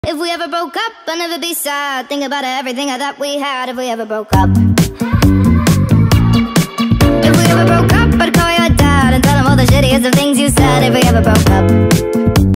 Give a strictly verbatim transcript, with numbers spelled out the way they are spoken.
If we ever broke up, I'd never be sad. Think about everything that we had if we ever broke up.